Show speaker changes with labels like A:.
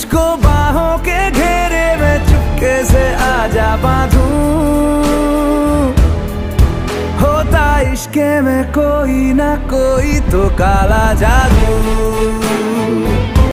A: तुझको बाहों के घेरे में चुपके से आजा बांधूं, होता इश्क़ में कोई ना कोई तो काला जादू।